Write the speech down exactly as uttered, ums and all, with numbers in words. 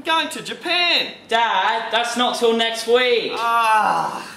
going to Japan. Dad, that's not till next week. Ah.